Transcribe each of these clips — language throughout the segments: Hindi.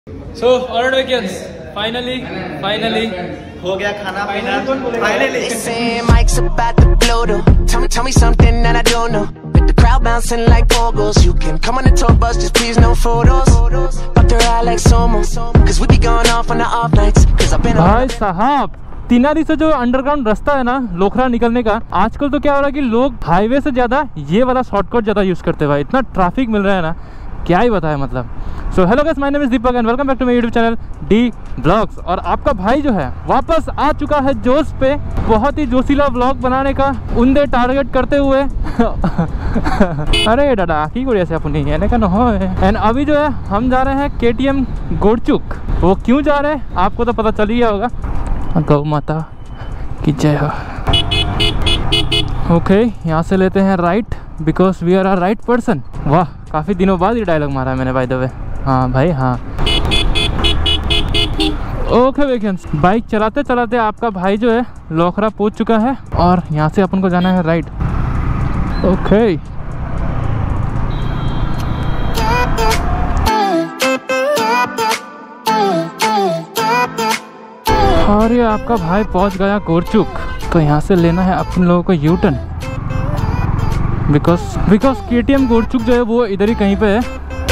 So alright weekends, finally हो गया खाना पीना finally. Mike's about to blow though. Tell me something that I don't know. With the crowd bouncing like pogos. You can come on the tour bus, just please no photos. But they're all like Somo. Cause we be going off on the off nights. Cause I've been भाई साहब तिनारी से जो अंडरग्राउंड रास्ता है ना लोखरा निकलने का, आजकल तो क्या हो रहा है कि लोग हाईवे से ज़्यादा ये वाला शॉर्टकट ज़्यादा यूज़ करते हैं भाई। इतना ट्रैफिक मिल रहा है ना, क्या ही बताए मतलब। So hello guys, my name is Deepak and welcome back to my YouTube channel D blogs. और आपका भाई जो है वापस आ चुका है जोश पे, बहुत ही जोशीला ब्लॉग बनाने का उन्दे टारगेट करते हुए। अरे दादा की करिए से अपनी एने का न हो। एंड अभी जो है हम जा रहे हैं KTM गोरचुक। वो क्यों जा रहे हैं आपको तो पता चल ही गया होगा। गौ माता की जय हो। ओके, यहाँ से लेते हैं right because we are a right person. वाह, काफ़ी दिनों बाद ये डायलॉग मारा है मैंने बाय द वे। हाँ भाई हाँ। ओके वेकेंस, बाइक चलाते चलाते आपका भाई जो है लोखरा पहुंच चुका है और यहाँ से अपन को जाना है राइट। ओके और ये आपका भाई पहुंच गया गोरचुक। तो यहाँ से लेना है अपन लोगों को यू टर्न बिकॉज KTM गोरचुक जो है वो इधर ही कहीं पे है।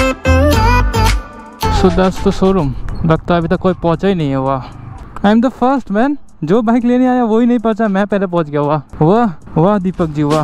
So that's the showroom. लगता है अभी तक कोई पहुंचा ही नहीं है। वाह, I am the first man. जो बाइक लेने आया वही नहीं पहुंचा, मैं पहले पहुंच गया। वाह वाह वाह दीपक जी वाह।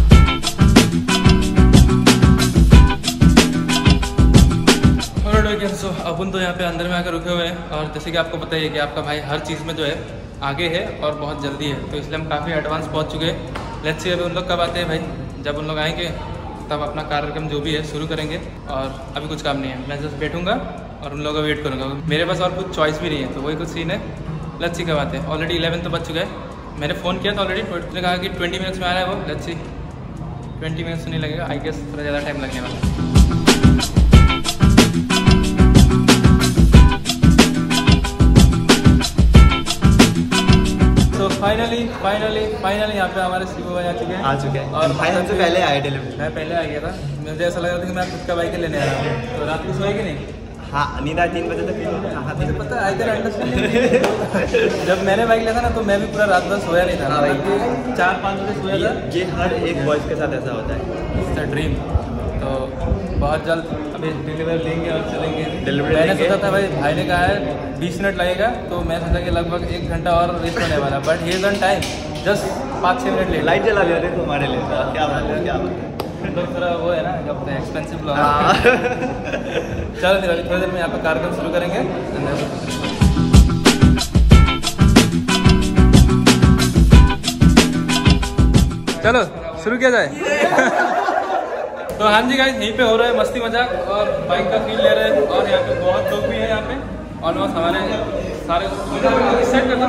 सो अपन तो यहाँ पे अंदर में आकर रुके हुए हैं और जैसे कि आपको पता ही है कि आपका भाई हर चीज़ में जो है आगे है और बहुत जल्दी है, तो इसलिए हम काफ़ी एडवांस पहुँच चुके हैं। लेट्स सी अभी उन लोग कब आते हैं भाई। जब उन लोग आएंगे तब अपना कार्यक्रम जो भी है शुरू करेंगे। और अभी कुछ काम नहीं है, मैं जस्ट बैठूंगा और उन लोगों का वेट करूँगा। मेरे पास और कुछ चॉइस भी नहीं है, तो वही कुछ सीन है। लेट्स सी कब आते हैं। ऑलरेडी 11 तो बज चुका है। मैंने फ़ोन किया था ऑलरेडी, उसने कहा कि 20 मिनट्स में आ रहा है वो। लेट्स सी 20 मिनट्स तो नहीं लगेगा, आई गेस थोड़ा ज़्यादा टाइम लगने वाला है। फाइनली यहाँ पे हमारे शिवू भाई आ चुके हैं। और भाई हमसे पहले आए डिलीवरी। मैं पहले आ गया था, मुझे ऐसा लग रहा था कि मैं खुद का बाइक लेने आ रहा हूँ। तो रात को सोए कि नहीं? हाँ, नींद आई 3 बजे तक। मुझे पता है, आई कैन अंडरस्टैंड। जब मैंने बाइक लिया था ना तो मैं भी पूरा रात भर सोया नहीं था, 4-5 बजे सोया था। ये हर एक बॉयज़ के साथ ऐसा होता है, इट्स अ ड्रीम। तो बहुत जल्द अभी डिलीवरी लेंगे और चलेंगे। मैंने सोचा था भाई ने कहा है 20 मिनट लगेगा, तो मैं सोचा कि लगभग 1 घंटा और वेस्ट होने वाला, but he is on time, just 5-6 minute late. Light जला दिया देखो हमारे लिए। क्या बात है, क्या बात है। लोग थोड़ा वो है ना, जब एक्सपेंसिव लोग। चलो फिर अभी थोड़ी देर में यहाँ पर कार्यक्रम शुरू करेंगे। चलो शुरू किया जाए। तो हाँ जी गाइस, यहीं पे हो रहा है मस्ती मजाक और बाइक का फील ले रहे हैं। और यहाँ पे बहुत लोग भी हैं, यहाँ पे ऑलमोस्ट हमारे सारे सेट करना।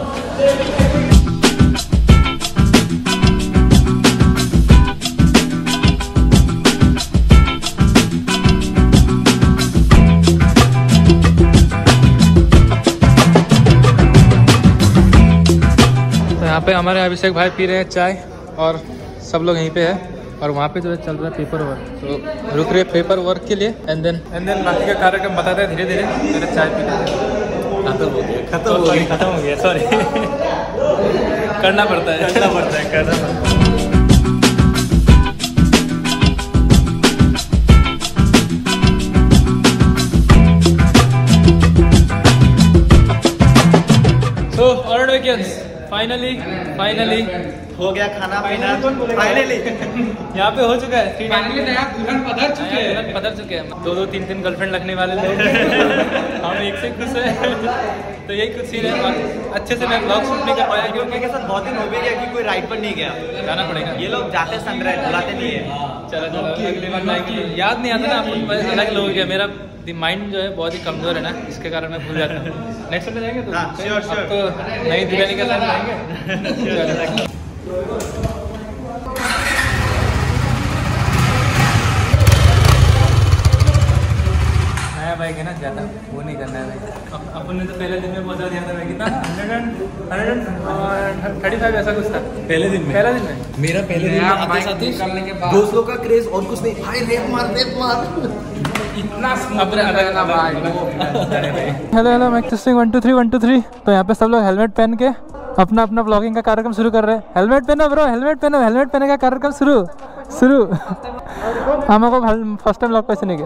तो यहाँ पे हमारे अभिषेक भाई पी रहे हैं चाय और सब लोग यहीं पे है। और वहाँ पे जो है चल रहा है पेपर वर्क, तो रुक रहे पेपर वर्क के लिए। एंड देन बाकी का कार्यक्रम बताते हैं धीरे धीरे। मेरे चाय पीते हैं। खत्म हो गया सॉरी। करना पड़ता है। So alright weekends, फाइनली हो गया खाना पीना फाइनली। यहाँ पे हो चुका है। फाइनली नया दुल्हन पधर चुके हैं। 2-2, 3-3 गर्लफ्रेंड लगने वाले लोग। हम एक से खुश है। तो यही कुछ सीन है। अच्छे से मैं ब्लॉग शूट नहीं कर पाया क्योंकि के साथ बहुत दिन हो गया कि कोई राइड पर नहीं गया। जाना पड़ेगा। ये लोग जाते सनराइज बुलाते नहीं है। चलो अगली बार जाएंगे। याद नहीं आता ना आपको, अलग लोग क्या। मेरा माइंड जो है बहुत ही कमजोर है ना, इसके कारण मैं भूल जाता हूँ। नेक्स्ट टाइम जाएंगे तो श्योर तो नई दुल्हन के साथ जाएंगे। नया बाइक है ना, ज़्यादा वो नहीं करना है भाई। अपन ने तो पहले दिन में पहुंचा दिया था भाई। कितना 135 ऐसा कुछ था पहले दिन में। मेरा पहले दिन में आते साथ ही दोस्तों का क्रेज और कुछ नहीं। भाई रेप मार इतना हेलो हेलो माइक टेस्टिंग 1 2 3 1 2 3। तो यहाँ पे सब लोग हेलमेट पहन के अपना अपना ब्लॉगिंग का कार्यक्रम शुरू कर रहे हैं। हेलमेट पहनो ब्रो, हेलमेट पहनो, हेलमेट पहने का कार्यक्रम शुरू। আমাকো ভাল ফার্স্ট টাইম লগ পাইছে নেকি?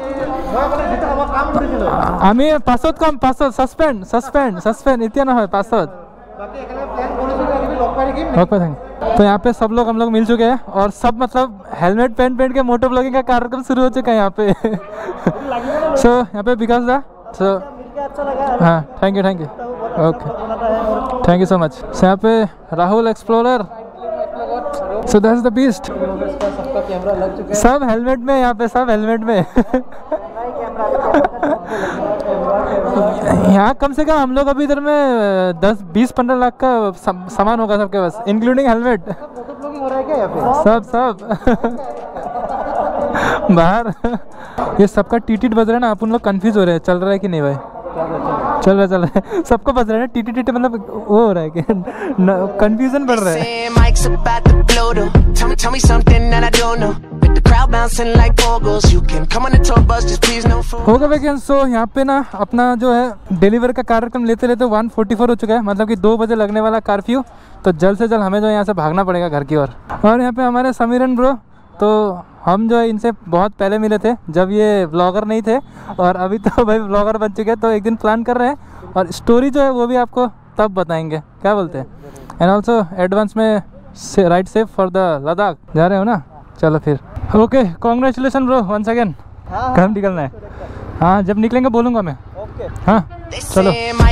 আমি পাছত কম, পাছত সাসপেন্ড এতিয়া নহয় পাছত लग पाए। तो यहाँ पे सब लोग हम लोग मिल चुके हैं और सब मतलब हेलमेट पहन के मोटो ब्लॉगिंग का कार्यक्रम शुरू हो चुका है यहाँ पे। सो यहाँ पे विकास दा, सो हाँ thank you okay thank you so much. So यहाँ पे Rahul explorer, so that's the beast. सब हेलमेट में, यहाँ पे सब हेलमेट में। यहाँ कम से कम हम लोग अभी इधर में 10-20-15 लाख का सामान होगा सबके पास, इंक्लूडिंग हेलमेट। सब बाहर ये सबका टीटी बज रहा है ना, अपन लोग कंफ्यूज हो रहे हैं चल रहा है कि नहीं भाई। चल रहा है, सबको बज रहा है टीटी मतलब वो हो रहा है कि कंफ्यूजन बढ़ रहा है। होगा वैकेंस। सो यहाँ पे ना अपना जो है डिलीवर का कार्यक्रम लेते 1:44 हो चुका है, मतलब कि 2 बजे लगने वाला कर्फ्यू। तो जल्द से जल्द हमें जो यहाँ से भागना पड़ेगा घर की ओर। और यहाँ पे हमारे समीरन ब्रो, तो हम जो है इनसे बहुत पहले मिले थे जब ये व्लॉगर नहीं थे, और अभी तो भाई व्लॉगर बन चुके हैं। तो एक दिन प्लान कर रहे हैं और स्टोरी जो है वो भी आपको तब बताएंगे, क्या बोलते हैं। एंड ऑल्सो एडवांस में ride safe for the Ladakh जा रहे हो ना। चलो फिर okay, congratulation bro once again. कब निकलना है? हाँ जब निकलेंगे बोलूँगा मैं। हाँ चलो।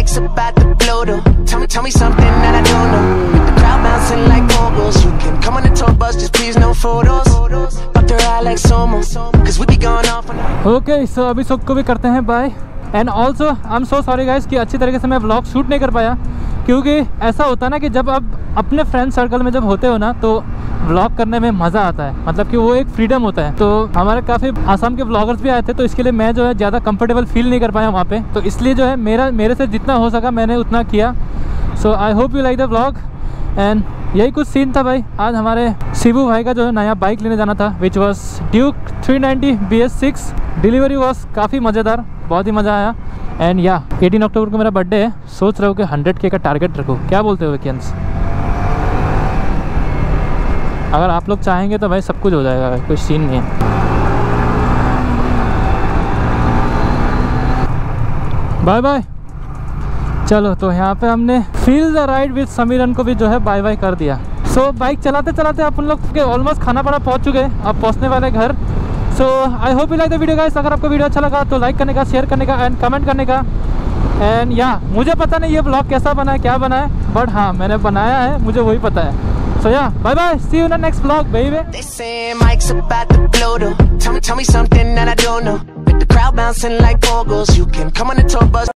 ओके सो अभी सबको भी करते हैं bye. And also I am so sorry guys कि अच्छी तरीके से मैं व्लॉग शूट नहीं कर पाया, क्योंकि ऐसा होता है ना कि जब आप अपने फ्रेंड सर्कल में जब होते हो ना तो व्लॉग करने में मज़ा आता है, मतलब कि वो एक फ्रीडम होता है। तो हमारे काफ़ी आसाम के व्लॉगर्स भी आए थे, तो इसके लिए मैं जो है ज़्यादा कंफर्टेबल फील नहीं कर पाया वहाँ पे। तो इसलिए जो है मेरे से जितना हो सका मैंने उतना किया। So I hope you like the vlog. एंड यही कुछ सीन था भाई। आज हमारे शिबू भाई का जो है नया बाइक लेने जाना था, which was Duke 390 BS6। Delivery was काफ़ी मज़ेदार, बहुत ही मज़ा आया। एंड या 18 अक्टूबर को मेरा बर्थडे है, सोच रहे हो कि 100K का टारगेट रखो, क्या बोलते हो वेकेंस? अगर आप लोग चाहेंगे तो भाई सब कुछ हो जाएगा, कोई सीन नहीं है। Bye bye. चलो तो यहाँ पे हमने feel the ride with Samiran को भी जो है बाय बाय कर दिया। सो बाइक चलाते चलाते अपन लोग के ऑलमोस्ट खानापाड़ा पहुँच चुके हैं, अब पहुँचने वाले घर। So I hope you like the video guys. अगर आपको वीडियो अच्छा लगा तो लाइक करने का, शेयर करने का एंड कमेंट करने का। एंड या मुझे पता नहीं ये ब्लॉग कैसा बना है, क्या बना है, बट हाँ मैंने बनाया है, मुझे वही पता है। So yeah, bye bye. See you in the next vlog, baby. They say Mike's about to blow though. Tell me something that I don't know. With the crowd bouncing like pogos, you can come on the tour bus.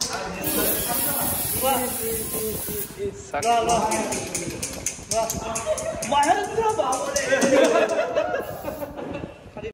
Mahendra Babu.